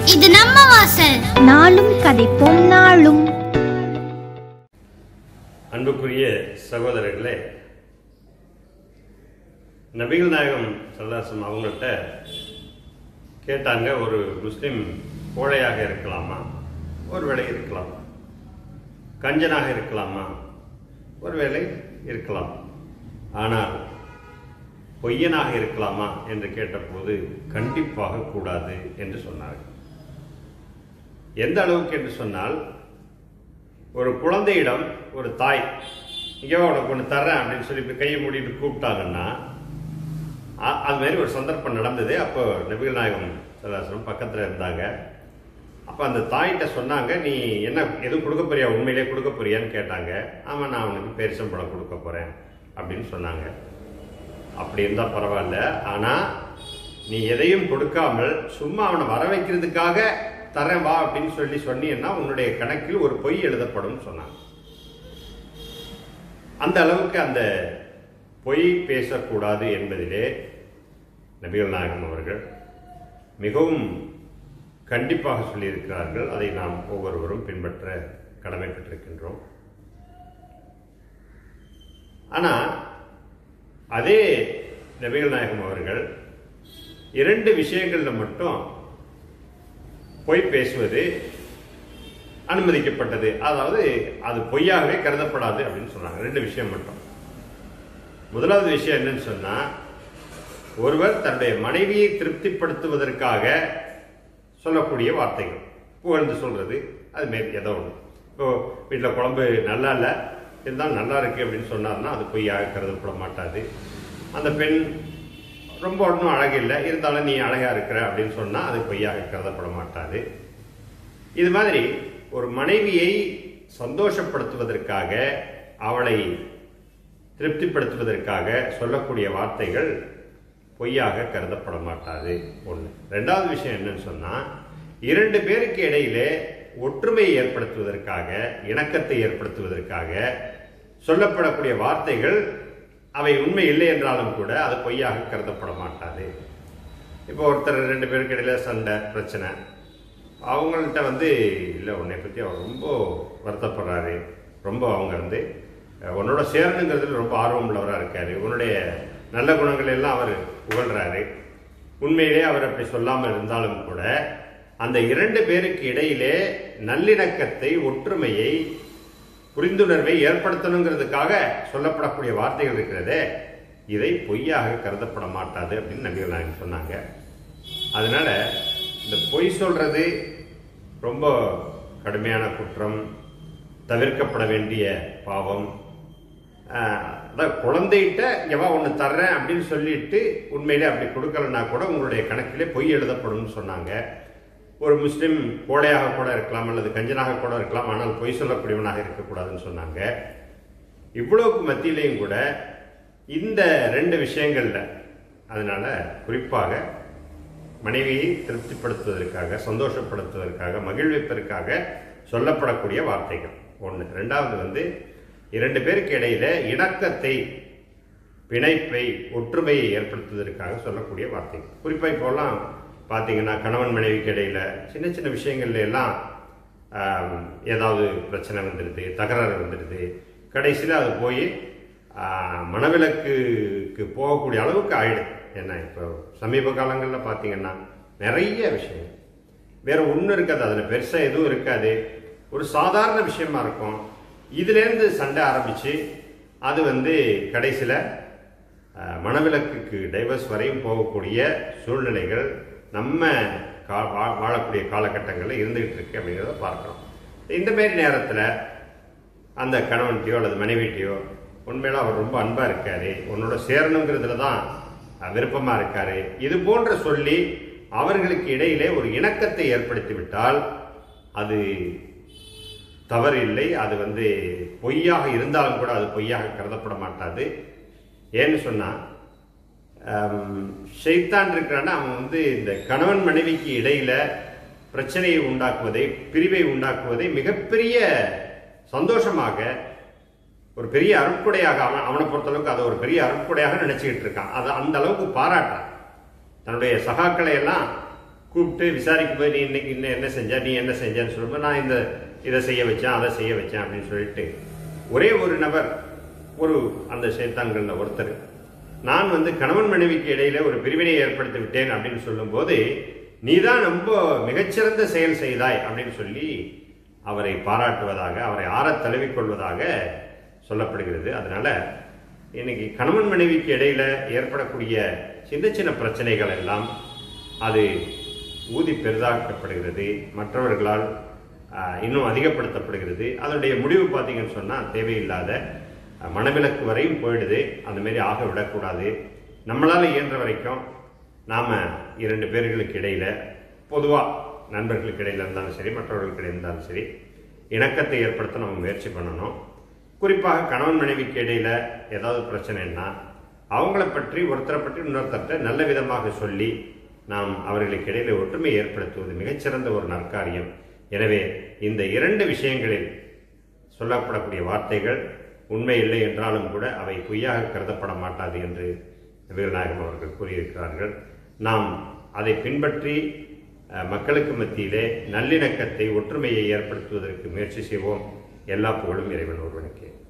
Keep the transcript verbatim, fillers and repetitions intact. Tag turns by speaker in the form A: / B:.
A: இது நம்ம வாசல்.
B: நாளும் கதைப்போம் நாளும்.
C: அன்புக்குரிய சகோதரர்களே, நபிகள் நாயகம் சல்லாசம் அவங்கள்ட்ட கேட்டாங்க, ஒரு முஸ்லிம் கோழையாக இருக்கலாமா? ஒருவேளை இருக்கலாம். கஞ்சனாக இருக்கலாமா? ஒருவேளை இருக்கலாம். ஆனால் பொய்யனாக இருக்கலாமா என்று கேட்டபோது கண்டிப்பாக கூடாது என்று சொன்னார்கள். எந்த அளவுக்கு என்று சொன்னால், ஒரு குழந்தையிடம் ஒரு தாய் இங்கே உனக்கு ஒன்று தர்றேன் அப்படின்னு சொல்லி இப்போ கையை மூடிட்டு கூப்பிட்டாங்கன்னா, அது மாதிரி ஒரு சந்தர்ப்பம் நடந்தது. அப்போ நபிகள் நாயகம் சல்லாசலம் பக்கத்தில் இருந்தாங்க. அப்போ அந்த தாயிட்ட சொன்னாங்க, நீ என்ன எதுவும் கொடுக்க போறியா, உண்மையிலே கொடுக்க போறியான்னு கேட்டாங்க. ஆமாம், நான் அவனுக்கு பேரிச்சம்பழம் கொடுக்க போகிறேன் அப்படின்னு சொன்னாங்க. அப்படி இருந்தால் பரவாயில்ல, ஆனால் நீ எதையும் கொடுக்காமல் சும்மா அவனை வர வைக்கிறதுக்காக தரேன் வா அப்படின்னு சொல்லி சொன்னீங்கன்னா உன்னுடைய கணக்கில் ஒரு பொய் எழுதப்படும் சொன்னாங்க. அந்த அளவுக்கு அந்த பொய் பேசக்கூடாது என்பதிலே நபிகள் நாயகம் அவர்கள் மிகவும் கண்டிப்பாக சொல்லியிருக்கிறார்கள். அதை நாம் ஒவ்வொருவரும் பின்பற்ற கடமைப்பட்டிருக்கின்றோம். ஆனால் அதே நபிகள் நாயகம் அவர்கள் இரண்டு விஷயங்கள்ல மட்டும் பொய் பேசுவது அனுமதிக்கப்பட்டது, அதாவது அது பொய்யாகவே கருதப்படாது அப்படின்னு சொன்னாங்க. ரெண்டு விஷயம் மட்டும். முதலாவது விஷயம் என்னன்னு சொன்னா, ஒருவர் தன்னுடைய மனைவியை திருப்திப்படுத்துவதற்காக சொல்லக்கூடிய வார்த்தைகள், புகழ்ந்து சொல்றது, அது மேல் ஏதோ ஒன்று. இப்போ வீட்டில் குழம்பு நல்லா இல்லை, இருந்தாலும் நல்லா இருக்கு அப்படின்னு சொன்னார்னா அது பொய்யாக கருதப்பட மாட்டாது. அந்த பெண் ரொம்ப ஒன்றும் அழகு இல்லை, இருந்தாலும் நீ அழகா இருக்கிற அப்படின்னு சொன்னா அது பொய்யாக கருதப்பட மாட்டாது. இது மாதிரி ஒரு மனைவியை சந்தோஷப்படுத்துவதற்காக, அவளை திருப்திப்படுத்துவதற்காக சொல்லக்கூடிய வார்த்தைகள் பொய்யாக கருதப்பட மாட்டாது. ஒன்று. ரெண்டாவது விஷயம் என்னன்னு சொன்னா, இரண்டு பேருக்கு இடையிலே ஒற்றுமையை ஏற்படுத்துவதற்காக, இணக்கத்தை ஏற்படுத்துவதற்காக சொல்லப்படக்கூடிய வார்த்தைகள் அவை உண்மை இல்லை என்றாலும் கூட அது பொய்யாக கருதப்பட மாட்டாது. இப்போ ஒருத்தர் ரெண்டு பேருக்கு இடையில சண்டை பிரச்சனை, அவங்கள்ட்ட வந்து இல்லை உன்னை பற்றி அவர் ரொம்ப வருத்தப்படுறாரு, ரொம்ப அவங்க வந்து உன்னோட சேரணுங்கிறதுல ரொம்ப ஆர்வம் உள்ளவராக இருக்காரு, உன்னுடைய நல்ல குணங்கள் எல்லாம் அவர் புகழ்றாரு. உண்மையிலே அவர் அப்படி சொல்லாமல் இருந்தாலும் கூட அந்த இரண்டு பேருக்கு இடையிலே நல்லிணக்கத்தை, ஒற்றுமையை, புரிந்துணர்வை ஏற்படுத்தணுங்கிறதுக்காக சொல்லப்படக்கூடிய வார்த்தைகள் இருக்கிறதே, இதை பொய்யாக கருதப்பட மாட்டாது அப்படின்னு நபிகள் நாயகம் சொன்னாங்க. அதனால இந்த பொய் சொல்றது ரொம்ப கடுமையான குற்றம், தவிர்க்கப்பட வேண்டிய பாவம். அதான் குழந்தைகிட்ட எவா ஒன்று தர்றேன் அப்படின்னு சொல்லிட்டு உண்மையிலே அப்படி கொடுக்கலன்னா கூட உங்களுடைய கணக்கிலே பொய் எழுதப்படும் சொன்னாங்க. ஒரு முஸ்லிம் கோழையாக கூட இருக்கலாம், அல்லது கஞ்சனாக கூட இருக்கலாம், ஆனால் பொய் சொல்லக்கூடியவனாக இருக்கக்கூடாதுன்னு சொன்னாங்க. இவ்வளவுக்கு மத்தியிலையும் கூட இந்த ரெண்டு விஷயங்கள்ல, அதனால குறிப்பாக மனைவியை திருப்திப்படுத்துவதற்காக, சந்தோஷப்படுத்துவதற்காக, மகிழ்விப்பதற்காக சொல்லப்படக்கூடிய வார்த்தைகள் ஒன்று. ரெண்டாவது வந்து இரண்டு பேருக்கு இடையில இணக்கத்தை, பிணைப்பை, ஒற்றுமையை ஏற்படுத்துவதற்காக சொல்லக்கூடிய வார்த்தைகள். குறிப்பா இப்போலாம் பார்த்தீங்கன்னா கணவன் மனைவிக்கு இடையில சின்ன சின்ன விஷயங்கள்ல எல்லாம் ஏதாவது பிரச்சனை வந்துடுது, தகராறு வந்துடுது. கடைசியில் அது போய் மனவிலக்குக்கு போகக்கூடிய அளவுக்கு ஆயிடுது. ஏன்னா இப்போ சமீப காலங்களில் பார்த்தீங்கன்னா நிறைய விஷயம் வேற ஒன்றும் இருக்காது, அதில் பெருசாக எதுவும் இருக்காது, ஒரு சாதாரண விஷயமா இருக்கும். இதுலேருந்து சண்டை ஆரம்பிச்சு அது வந்து கடைசியில் மனவிலக்குக்கு, டைவர்ஸ் வரையும் போகக்கூடிய சூழ்நிலைகள் நம்ம கா வாழக்கூடிய காலகட்டங்களில் இருந்துகிட்டு இருக்கு அப்படிங்கிறத பார்க்குறோம். இந்த மாரி நேரத்தில் அந்த கணவன்கிட்டயோ அல்லது மனைவிட்டையோ உண்மையில அவர் ரொம்ப அன்பாக இருக்காரு, உன்னோட சேரணுங்கிறதுல தான் விருப்பமாக இருக்காரு, இது போன்ற சொல்லி அவர்களுக்கு இடையிலே ஒரு இணக்கத்தை ஏற்படுத்தி விட்டால் அது தவறு இல்லை. அது வந்து பொய்யாக இருந்தாலும் கூட அது பொய்யாக கருதப்பட மாட்டாது. ஏன்னு சொன்னால், ஷைத்தான் இருக்கிறான்னா அவன் வந்து இந்த கணவன் மனைவிக்கு இடையில பிரச்சனையை உண்டாக்குவதை, பிரிவை உண்டாக்குவதை மிகப்பெரிய சந்தோஷமாக, ஒரு பெரிய அருட்கொடையாக, அவன் அவனை பொறுத்தளவுக்கு அதை ஒரு பெரிய அருட்கொடையாக நினைச்சுக்கிட்டு இருக்கான். அதை அந்த அளவுக்கு பாராட்டான். தன்னுடைய சகாக்களை எல்லாம் கூப்பிட்டு விசாரிக்கும் போது நீ இன்னைக்கு இன்னும் என்ன செஞ்ச, நீ என்ன செஞ்சேன்னு சொல்லும்போது நான் இந்த இதை செய்ய வச்சேன், அதை செய்ய வச்சேன் அப்படின்னு சொல்லிட்டு ஒரே ஒரு நபர், ஒரு அந்த சைத்தான்களில் ஒருத்தர், நான் வந்து கணவன் மனைவிக்கு இடையில ஒரு பிரிவினையை ஏற்படுத்தி விட்டேன் அப்படின்னு சொல்லும் போது நீதான் ரொம்ப மிகச்சிறந்த செயல் செய்தாய் அப்படின்னு சொல்லி அவரை பாராட்டுவதாக, அவரை ஆற தழுவிக்கொள்வதாக சொல்லப்படுகிறது. அதனால இன்னைக்கு கணவன் மனைவிக்கு இடையில ஏற்படக்கூடிய சின்ன சின்ன பிரச்சனைகள் எல்லாம் அது ஊதி பெரிதாக்கப்படுகிறது, மற்றவர்களால் இன்னும் அதிகப்படுத்தப்படுகிறது. அதனுடைய முடிவு பார்த்தீங்கன்னு சொன்னால் தேவையில்லாத மனவிலக்கு வரையும் போயிடுது. அந்த மாதிரி ஆக விடக்கூடாது. நம்மளால் இயன்ற வரைக்கும் நாம் இரண்டு பேர்களுக்கு இடையில், பொதுவாக நண்பர்களுக்கு இடையில் இருந்தாலும் சரி, மற்றவர்களுக்கு இடையில் இருந்தாலும் சரி, இணக்கத்தை ஏற்படுத்த நம்ம முயற்சி பண்ணணும். குறிப்பாக கணவன் மனைவிக்கு இடையில் ஏதாவது பிரச்சனைன்னா அவங்கள பற்றி, ஒருத்தரை பற்றி இன்னொருத்தர்கிட்ட நல்ல விதமாக சொல்லி நாம் அவர்களுக்கு இடையில ஒற்றுமை ஏற்படுத்துவது மிகச்சிறந்த ஒரு நற்காரியம். எனவே இந்த இரண்டு விஷயங்களில் சொல்லப்படக்கூடிய வார்த்தைகள் உண்மை இல்லை என்றாலும் கூட அவை பொய்யாக கருதப்பட மாட்டாது என்று நபிகள் அவர்கள் கூறியிருக்கிறார்கள். நாம் அதை பின்பற்றி மக்களுக்கு மத்தியிலே நல்லிணக்கத்தை, ஒற்றுமையை ஏற்படுத்துவதற்கு முயற்சி செய்வோம். எல்லா புகழும் இறைவன் ஒருவனுக்கே.